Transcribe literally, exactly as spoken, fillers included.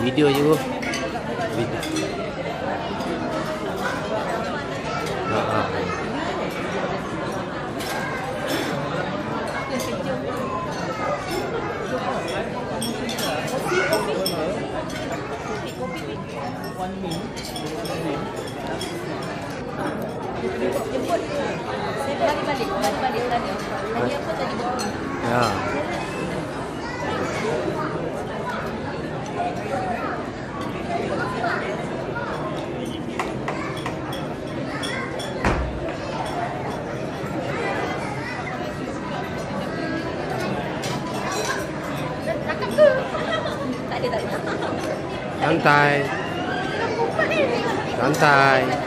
video je bro. Video. Ha, ha. Jemput. Saya balik balik, balik balik tadi. Tadi apa tadi betul? Ya. Cakap ke? Tak ada tak ada. Santai. Santai.